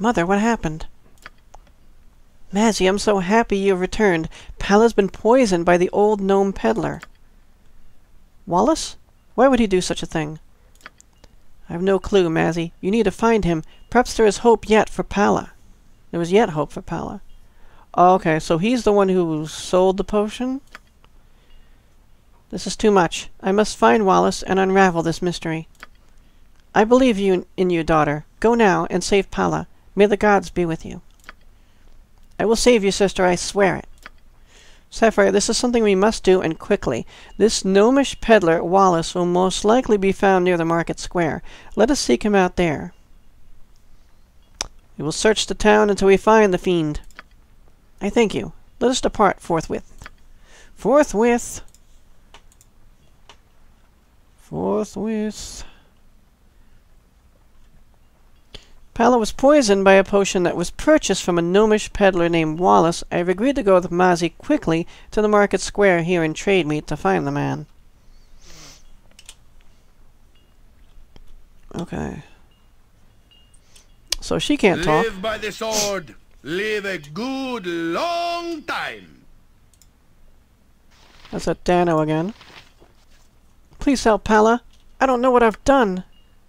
Mother, what happened? Mazzy, I'm so happy you've returned. Pala's been poisoned by the old gnome peddler. Wallace? Why would he do such a thing? I have no clue, Mazzy. You need to find him. Perhaps there is hope yet for Pala. There was yet hope for Pala. Oh, okay, so he's the one who sold the potion? This is too much. I must find Wallace and unravel this mystery. I believe in you, daughter. Go now and save Pala. May the gods be with you. I will save you, sister, I swear it. Sapphire, this is something we must do, and quickly. This gnomish peddler, Wallace, will most likely be found near the market square. Let us seek him out there. We will search the town until we find the fiend. I thank you. Let us depart forthwith. Forthwith. Forthwith. Pala was poisoned by a potion that was purchased from a gnomish peddler named Wallace. I have agreed to go with Mazzy quickly to the market square here in Trademeet to find the man. Okay. So she can't talk. Live by the sword. Live a good long time. That's a Dano again. Please help Pala. I don't know what I've done.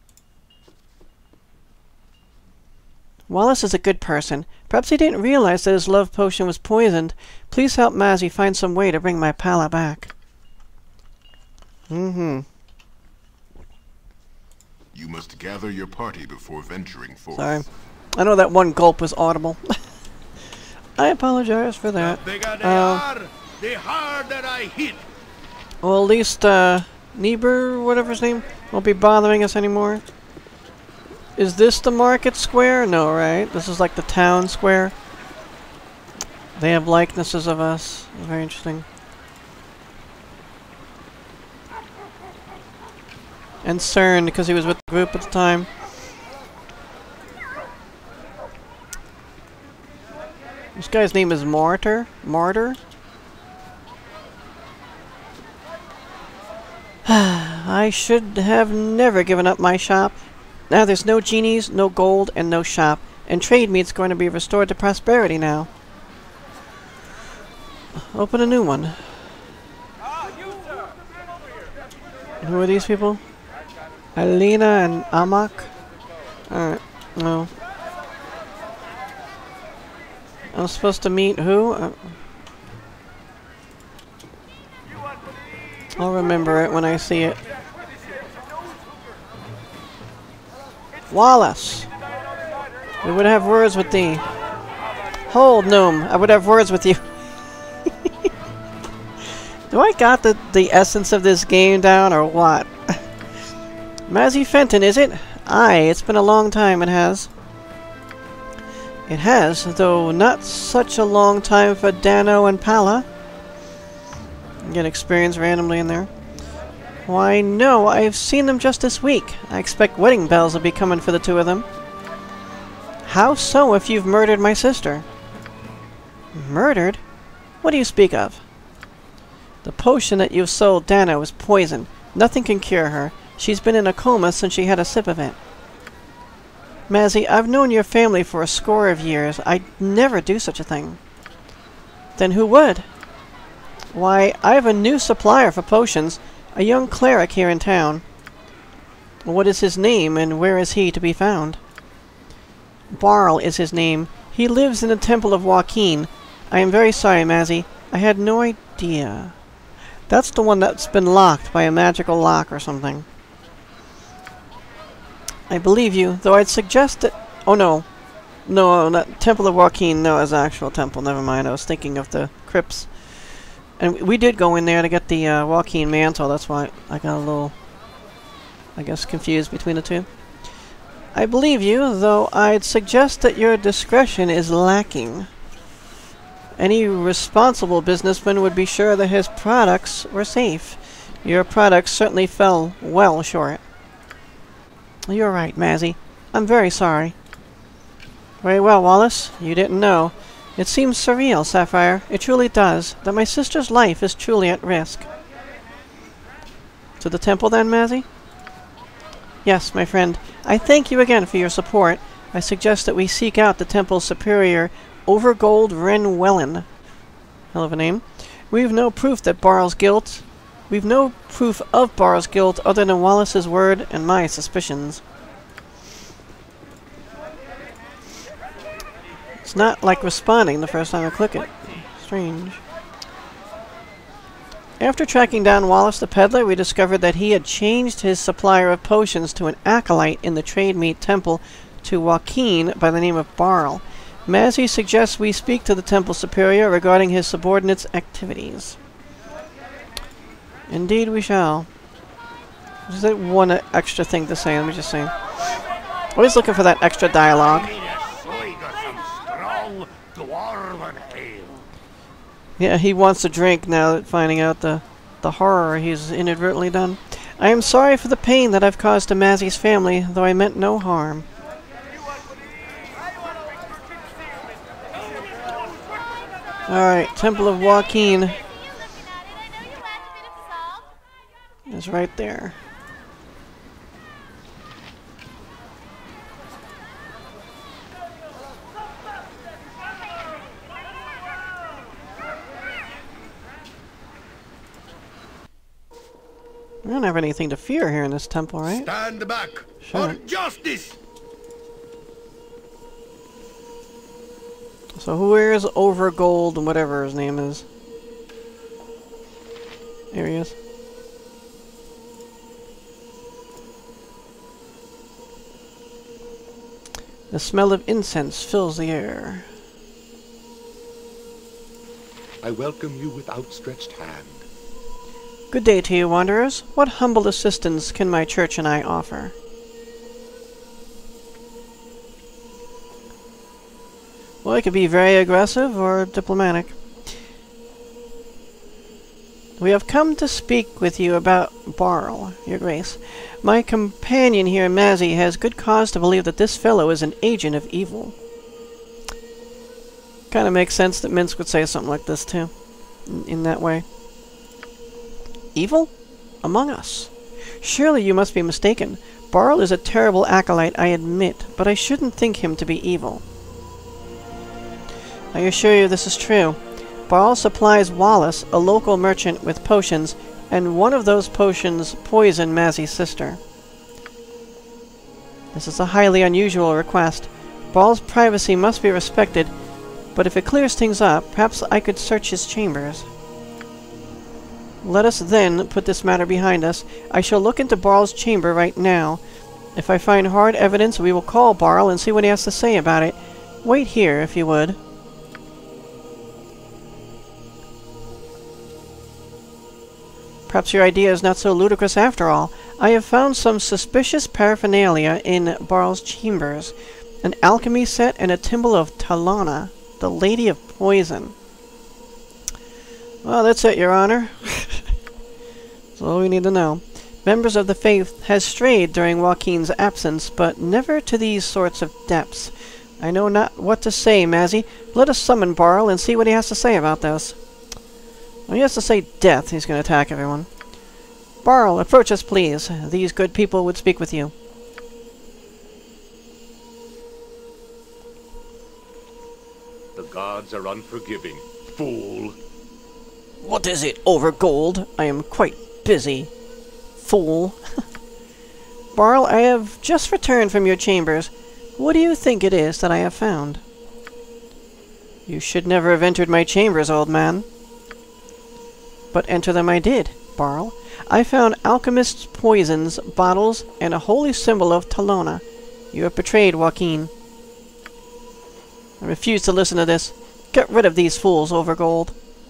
Wallace is a good person. Perhaps he didn't realize that his love potion was poisoned. Please help Mazzy find some way to bring my Pala back. You must gather your party before venturing forth. Sorry. I know that one gulp was audible. I apologize for that. The bigger they are, the harder I hit. Well, at least, Niebuhr, whatever his name, won't be bothering us anymore. Is this the market square? No, right? This is like the town square. They have likenesses of us. Very interesting. And CERN, because he was with the group at the time. This guy's name is Martyr? Martyr? I should have never given up my shop. Now there's no genies, no gold, and no shop. And Trademeet's going to be restored to prosperity now. Open a new one. Who are these people? Alina and Amak? Alright, no. I'm supposed to meet who? I'll remember it when I see it. Wallace! We would have words with thee. Hold, gnome. I would have words with you. Do I got the essence of this game down, or what? Mazzy Fenton, is it? Aye, it's been a long time, it has. It has, though not such a long time for Dano and Pala. Get experience randomly in there. Why, no, I've seen them just this week. I expect wedding bells will be coming for the two of them. How so if you've murdered my sister? Murdered? What do you speak of? The potion that you've sold Dano is poison. Nothing can cure her. She's been in a coma since she had a sip of it. Mazzy, I've known your family for a score of years. I'd never do such a thing. Then who would? Why, I have a new supplier for potions. A young cleric here in town. What is his name, and where is he to be found? Barl is his name. He lives in the Temple of Joaquin. I am very sorry, Mazzy. I had no idea. That's the one that's been locked by a magical lock or something. I believe you, though I'd suggest that... Oh, no. No, not Temple of Joaquin. No, it's an actual temple. Never mind. I was thinking of the crypts. And we did go in there to get the Joaquin mantle. That's why I got a little, I guess, confused between the two. I believe you, though I'd suggest that your discretion is lacking. Any responsible businessman would be sure that his products were safe. Your products certainly fell well short. You're right, Mazzy. I'm very sorry. Very well, Wallace. You didn't know. It seems surreal, Sapphire. It truly does. That my sister's life is truly at risk. To the temple then, Mazzy? Yes, my friend. I thank you again for your support. I suggest that we seek out the temple's superior, Overgold Renwellen. Hell of a name. We've no proof of Barl's guilt other than Wallace's word and my suspicions. It's not like responding the first time I click it. Strange. After tracking down Wallace the peddler, we discovered that he had changed his supplier of potions to an acolyte in the Trade Meat Temple to Joaquin by the name of Barl. Mazzy suggests we speak to the Temple Superior regarding his subordinates' activities. Indeed we shall. Is that one extra thing to say? Let me just say. Always looking for that extra dialogue. Yeah, he wants to drink now that finding out the horror he's inadvertently done. I am sorry for the pain that I've caused to Mazzy's family, though I meant no harm. Alright, Temple of Joaquin is right there. We don't have anything to fear here in this temple, right? Stand back Sure. for justice. So where is Overgold and whatever his name is? There he is. The smell of incense fills the air. I welcome you with outstretched hand. Good day to you, wanderers. What humble assistance can my church and I offer? Well, it could be very aggressive or diplomatic. We have come to speak with you about Barl, Your Grace. My companion here, Mazzy, has good cause to believe that this fellow is an agent of evil. Kind of makes sense that Minsk would say something like this, too. In that way. Evil? Among us? Surely you must be mistaken. Barl is a terrible acolyte, I admit, but I shouldn't think him to be evil. I assure you this is true. Barl supplies Wallace, a local merchant, with potions, and one of those potions poisoned Mazzy's sister. This is a highly unusual request. Barl's privacy must be respected, but if it clears things up, perhaps I could search his chambers. Let us then put this matter behind us. I shall look into Barl's chamber right now. If I find hard evidence, we will call Barl and see what he has to say about it. Wait here, if you would. Perhaps your idea is not so ludicrous after all. I have found some suspicious paraphernalia in Barl's chambers. An alchemy set and a thimble of Talana, the Lady of Poison. Well, that's it, Your Honor. That's all we need to know. Members of the faith has strayed during Joaquin's absence, but never to these sorts of depths. I know not what to say, Mazzy. Let us summon Barl and see what he has to say about this. Well, he has to say death. He's going to attack everyone. Barl, approach us, please. These good people would speak with you. The gods are unforgiving, fool. What is it, Overgold? I am quite busy. Fool. Barl, I have just returned from your chambers. What do you think it is that I have found? You should never have entered my chambers, old man. But enter them I did, Barl. I found alchemist's poisons, bottles, and a holy symbol of Talona. You have betrayed Joaquin. I refuse to listen to this. Get rid of these fools, Overgold.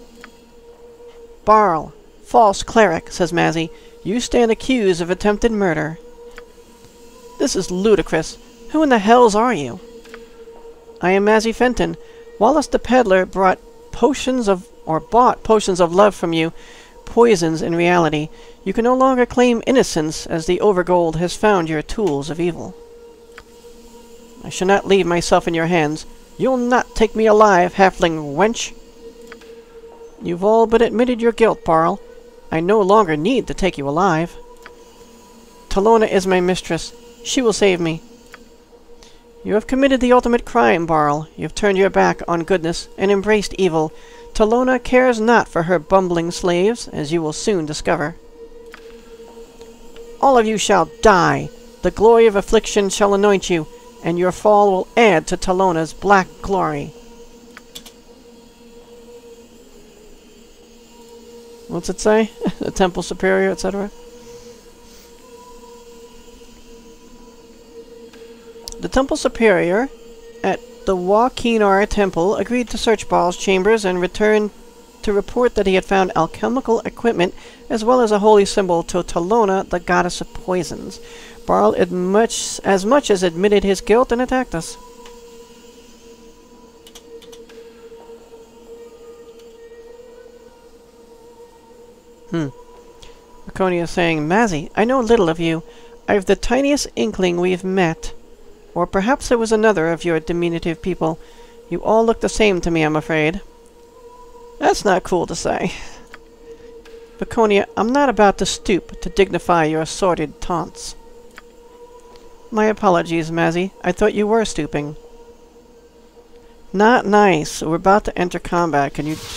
Barl, false cleric, says Mazzy. You stand accused of attempted murder. This is ludicrous. Who in the hells are you? I am Mazzy Fenton. Wallace the peddler bought potions of love from you. Poisons in reality. You can no longer claim innocence, as the Overgold has found your tools of evil. I shall not leave myself in your hands. You'll not take me alive, halfling wench. You've all but admitted your guilt, Barl. I no longer need to take you alive. Talona is my mistress. She will save me. You have committed the ultimate crime, Barl. You have turned your back on goodness and embraced evil. Talona cares not for her bumbling slaves, as you will soon discover. All of you shall die. The glory of affliction shall anoint you, and your fall will add to Talona's black glory. What's it say? The Temple Superior, etc.? The Temple Superior at the Wakinar Temple agreed to search Barl's chambers and returned to report that he had found alchemical equipment as well as a holy symbol to Talona, the goddess of poisons. Barl as much as admitted his guilt and attacked us. Laconia saying, Mazzy, I know little of you. I have the tiniest inkling we've met. Or perhaps it was another of your diminutive people. You all look the same to me, I'm afraid. That's not cool to say. Laconia, I'm not about to stoop to dignify your sordid taunts. My apologies, Mazzy. I thought you were stooping. Not nice. We're about to enter combat. Can you...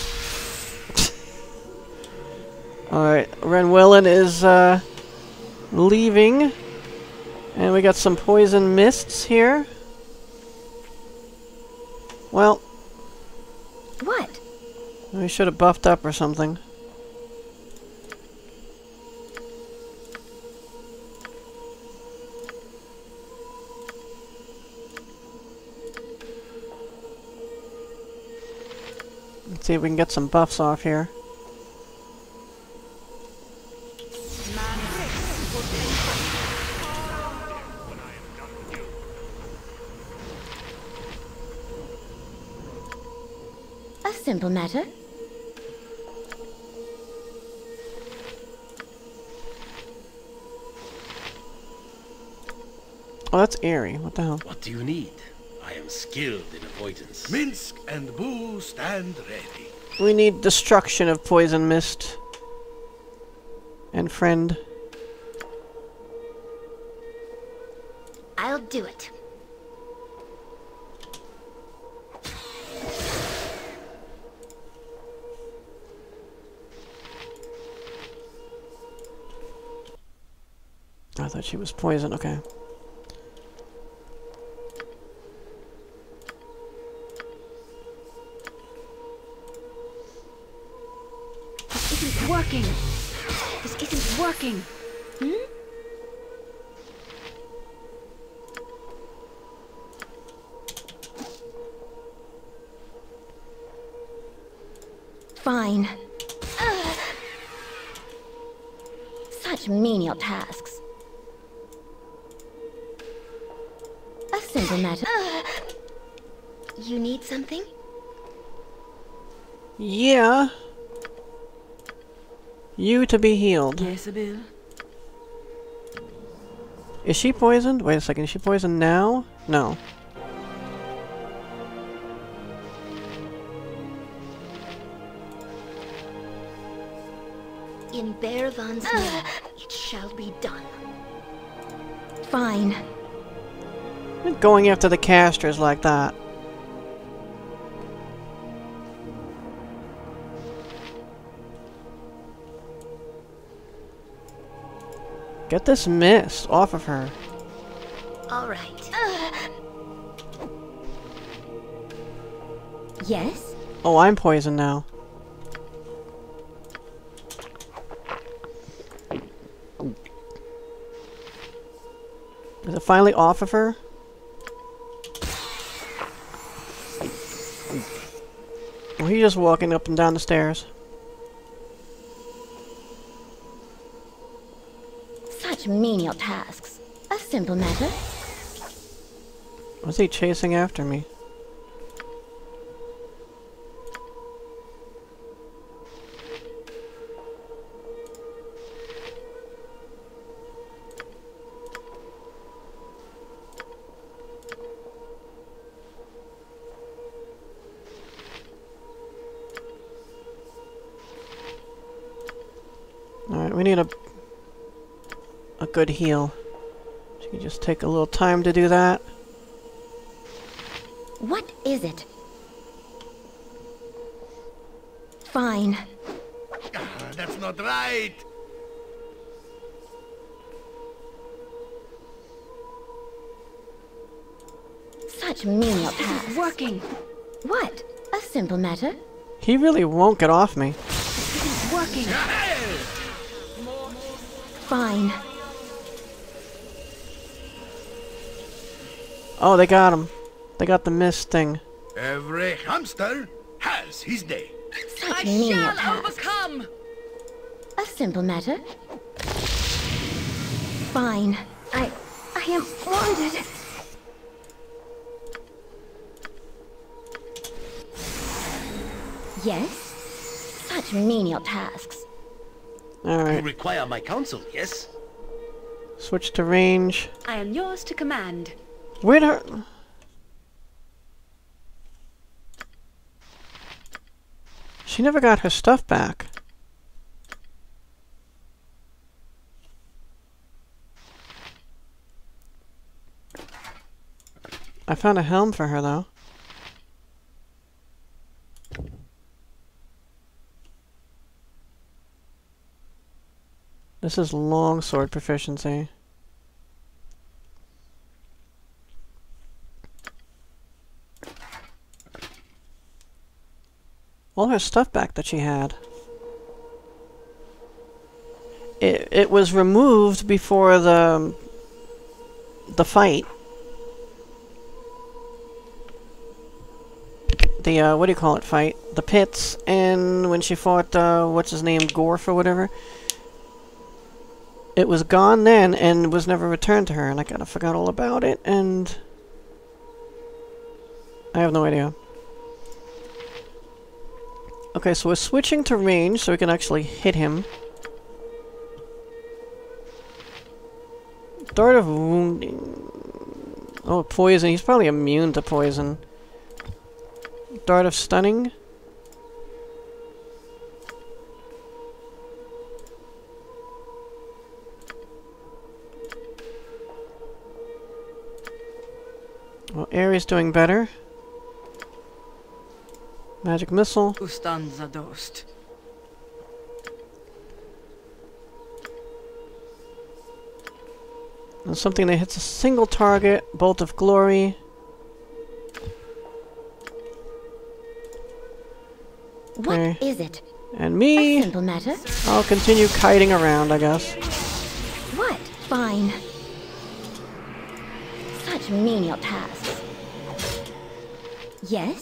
Alright, Renwillen is, leaving. And we got some poison mists here. Well... What? We should have buffed up or something. Let's see if we can get some buffs off here. A simple matter. Oh, that's airy. What the hell? What do you need? I am skilled in avoidance. Minsk and Boo stand ready. We need destruction of poison mist. And friend. I'll do it. I thought she was poison. Okay. This isn't working. This isn't working. Fine. Such menial tasks. A simple matter. You need something? Yeah. You to be healed. Yes, Bill. Is she poisoned? Wait a second. Is she poisoned now? No. In Bearvan's name, it shall be done. Fine. Not going after the casters like that. Get this mist off of her. All right. Yes? Oh, I'm poisoned now. Is it finally off of her? Oh, he's just walking up and down the stairs. Such menial tasks. A simple matter. Was he chasing after me? Alright, we need a good heal. She can just take a little time to do that. What is it? Fine. That's not right. Such menial tasks. Working. What? A simple matter? He really won't get off me. Working. Fine. Oh, they got him. They got the mist thing. Every hamster has his day. Such menial Shall tasks. overcome. A simple matter? Fine. I am wounded. Yes? Such menial tasks. You Alright. require my counsel, yes? Switch to range. I am yours to command. Where'd her... She never got her stuff back. I found a helm for her, though. This is longsword proficiency. All her stuff back that she had. It was removed before the fight. The what do you call it fight? The pits, and when she fought what's his name, Gorf or whatever. It was gone then and was never returned to her, and I kind of forgot all about it, and I have no idea. Okay, so we're switching to range so we can actually hit him. Dart of wounding. Oh, poison. He's probably immune to poison. Dart of stunning. Well, Ares doing better. Magic missile. Ustanza dost. And something that hits a single target. Bolt of glory. Okay. What is it? And A me. simple matter? I'll continue kiting around, I guess. What? Fine. Such menial tasks. Yes?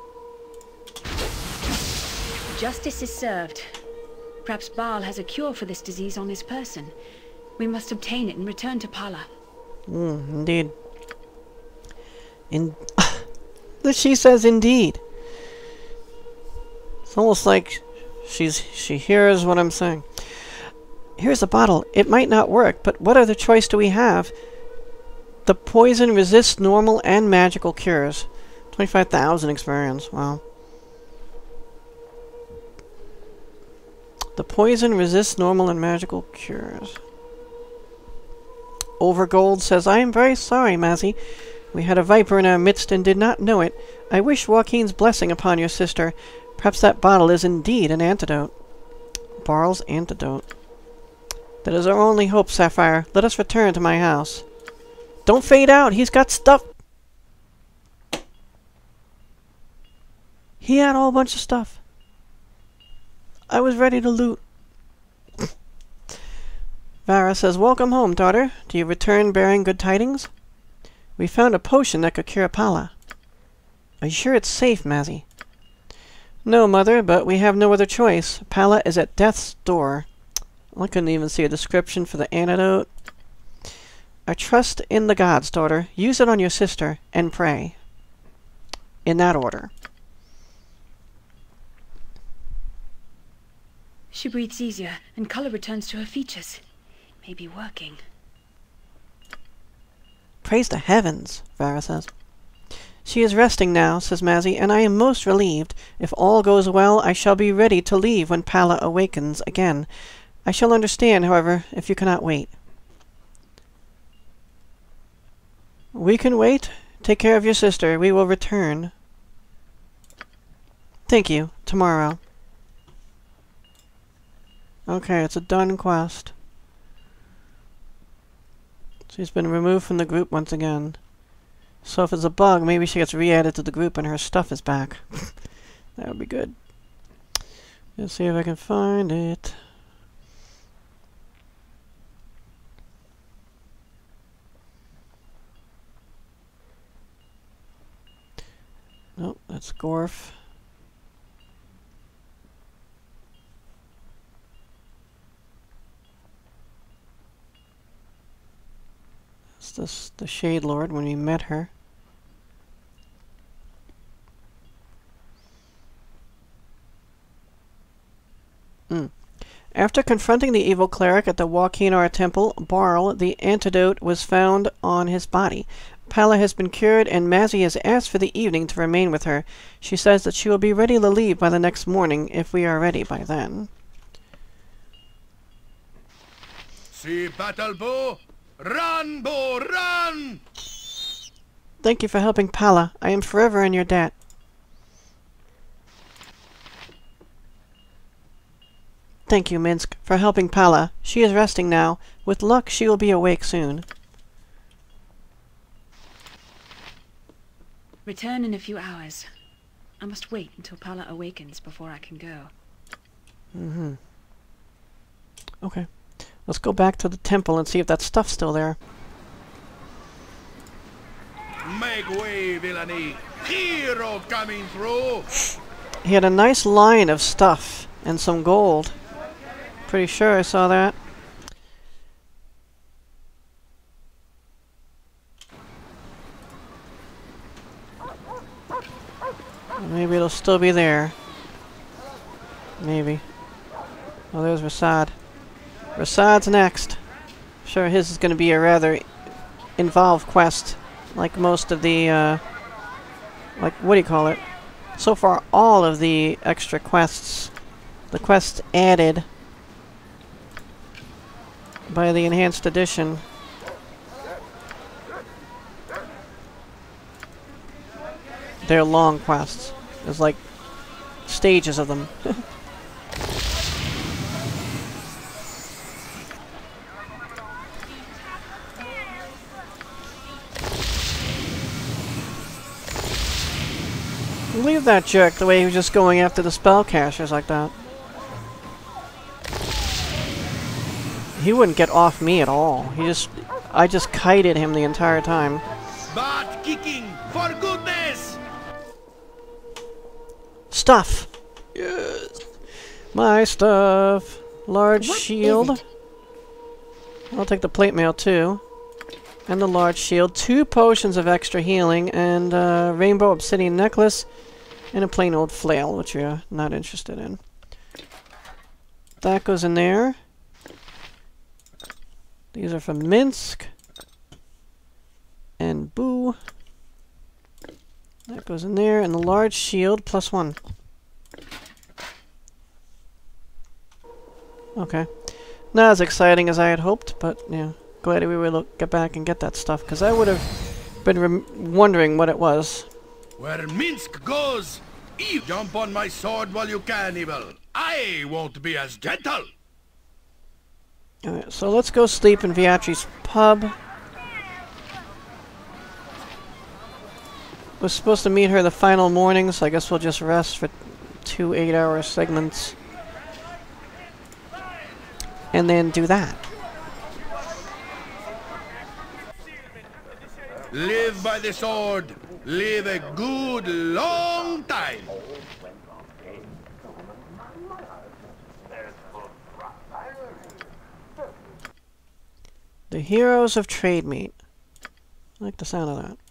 Justice is served. Perhaps Baal has a cure for this disease on his person. We must obtain it and return to Pala. Indeed. She says indeed. It's almost like she hears what I'm saying. Here's a bottle. It might not work, but what other choice do we have? The poison resists normal and magical cures. 25,000 experience. Wow. The poison resists normal and magical cures. Overgold says, I am very sorry, Mazzy. We had a viper in our midst and did not know it. I wish Joaquin's blessing upon your sister. Perhaps that bottle is indeed an antidote. Barl's antidote. That is our only hope, Sapphire. Let us return to my house. Don't fade out. He's got stuff. He had a whole bunch of stuff. I was ready to loot. Vara says, welcome home, daughter. Do you return bearing good tidings? We found a potion that could cure Pala. Are you sure it's safe, Mazzy? No, Mother, but we have no other choice. Pala is at death's door. I couldn't even see a description for the antidote. I trust in the gods, daughter. Use it on your sister, and pray. In that order. She breathes easier, and color returns to her features. It may be working. Praise the heavens, Vara says. She is resting now, says Mazzy, and I am most relieved. If all goes well, I shall be ready to leave when Pala awakens again. I shall understand, however, if you cannot wait. We can wait. Take care of your sister. We will return. Thank you. Tomorrow. Okay, it's a done quest. She's been removed from the group once again. So if it's a bug, maybe she gets re-added to the group and her stuff is back. That would be good. Let's see if I can find it. Nope, that's Gorf. That's the Shade Lord when we met her. After confronting the evil cleric at the Wakinar temple, Barl, the antidote was found on his body. Pala has been cured, and Mazzy has asked for the evening to remain with her. She says that she will be ready to leave by the next morning, if we are ready by then. See battle bow? Run, bow, run! Thank you for helping Pala. I am forever in your debt. Thank you, Minsk, for helping Pala. She is resting now. With luck, she will be awake soon. Return in a few hours. I must wait until Pala awakens before I can go. Okay. Let's go back to the temple and see if that stuff's still there. Make way, villainy! Hero coming through! He had a nice line of stuff and some gold. Pretty sure I saw that. Maybe it'll still be there. Maybe. Oh, there's Rasad. Rasad's next. Sure, his is going to be a rather involved quest, like most of the, like, what do you call it? So far, all of the extra quests, the quests added by the enhanced edition, they're long quests. There's like stages of them. Leave that jerk the way he was just going after the spellcasters like that. He wouldn't get off me at all. I just kited him the entire time. Butt kicking, for goodness! Stuff! Yes! My stuff! Large shield. I'll take the plate mail too. And the large shield. 2 potions of extra healing. And a rainbow obsidian necklace. And a plain old flail, which you're not interested in. That goes in there. These are from Minsk. And Boo. That goes in there. And the large shield, +1. Okay. Not as exciting as I had hoped, but yeah. Glad we were able to get back and get that stuff, because I would have been wondering what it was. Where Minsk goes, you jump on my sword while you can, evil. I won't be as gentle. Alright, so let's go sleep in Viatri's pub. We're supposed to meet her the final morning, so I guess we'll just rest for 2 8-hour segments. And then do that. Live by the sword. Live a good long time. The Heroes of Trade Meet. I like the sound of that.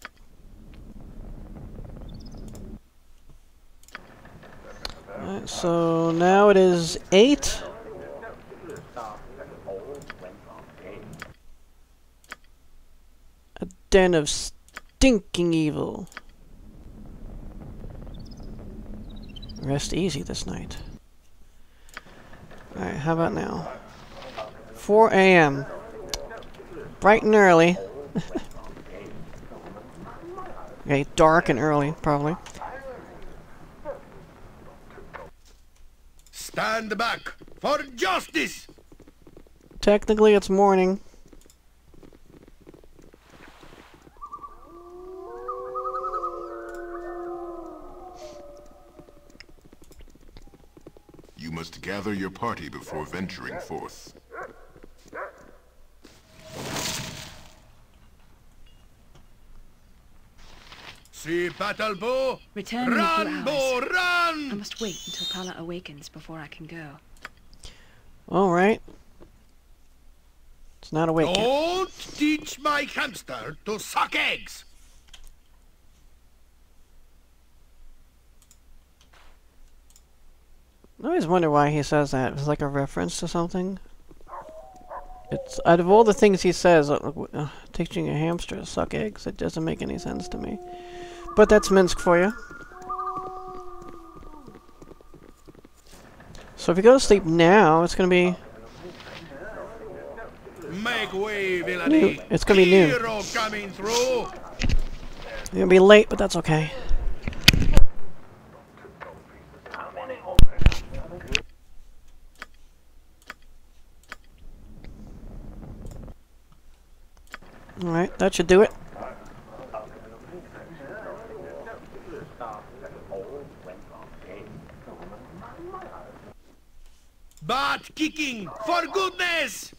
Alright, so now it is 8. A den of stinking evil. Rest easy this night. Alright, how about now? 4 a.m. Bright and early. Okay, dark and early, probably. Stand back for justice! Technically, it's morning. You must gather your party before venturing forth. See battle bow? Return in a few Run, hours. bow, run! I must wait until Pala awakens before I can go. Alright. It's not awake yet. Don't teach my hamster to suck eggs! I always wonder why he says that. It's like a reference to something. It's out of all the things he says, teaching a hamster to suck eggs, it doesn't make any sense to me. But that's Minsk for you. So if you go to sleep now, it's gonna be Make way, villainy! It's gonna be noon. Hero coming through! It's gonna be late, but that's okay. Alright, that should do it. Butt kicking, for goodness!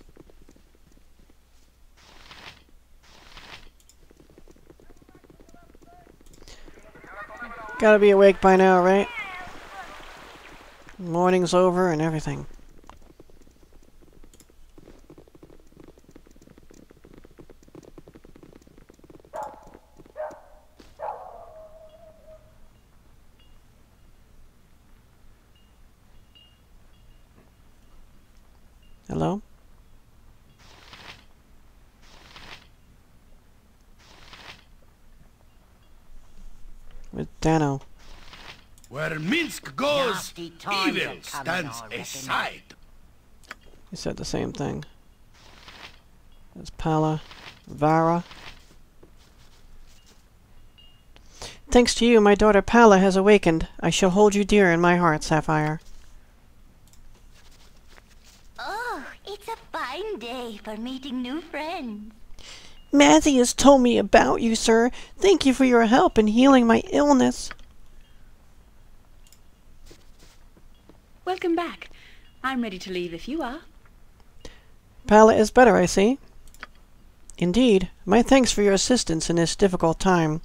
Gotta be awake by now, right? Morning's over and everything. Hello? With Dano. Where Minsk goes, Nasty times evil are coming, stands I reckon. aside. He said the same thing. There's Pala. Vara. Thanks to you, my daughter Pala has awakened. I shall hold you dear in my heart, Sapphire. Oh, it's a fine day for meeting new friends. Mazzy has told me about you, sir. Thank you for your help in healing my illness. Welcome back. I'm ready to leave if you are. Pala is better, I see. Indeed. My thanks for your assistance in this difficult time.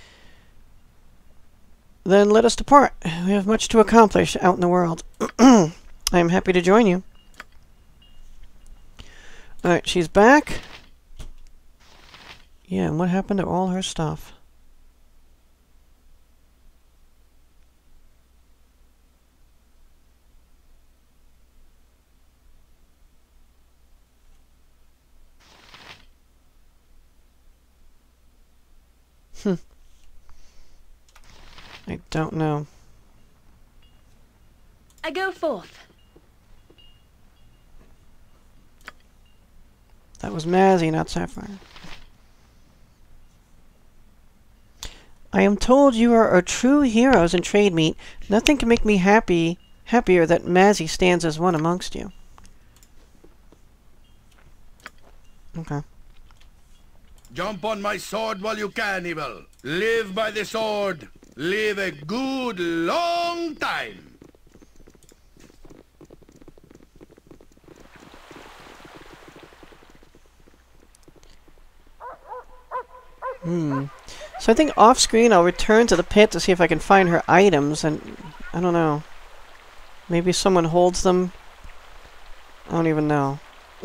Then let us depart. We have much to accomplish out in the world. I am happy to join you. Alright, she's back. Yeah, and what happened to all her stuff? I don't know. I go forth. That was Mazzy, not Sapphire. I am told you are true heroes in trade meet. Nothing can make me happier that Mazzy stands as one amongst you. Okay. Jump on my sword while you can, evil. Live by the sword. Live a good long time. So I think off screen I'll return to the pit to see if I can find her items, and I don't know. Maybe someone holds them. I don't even know.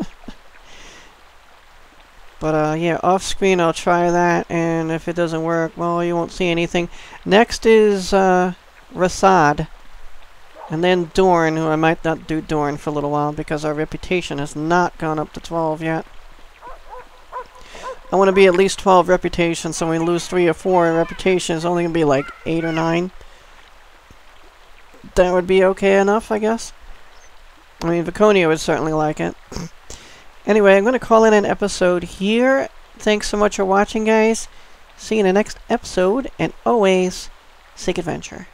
But yeah, off screen I'll try that, and if it doesn't work, well, you won't see anything. Next is Rasad, and then Dorn, who I might not do Dorn for a little while because our reputation has not gone up to 12 yet. I want to be at least 12 reputation, so when we lose 3 or 4 reputation, it's only going to be like 8 or 9. That would be okay enough, I guess. I mean, Viconia would certainly like it. Anyway, I'm going to call in an episode here. Thanks so much for watching, guys. See you in the next episode, and always seek adventure.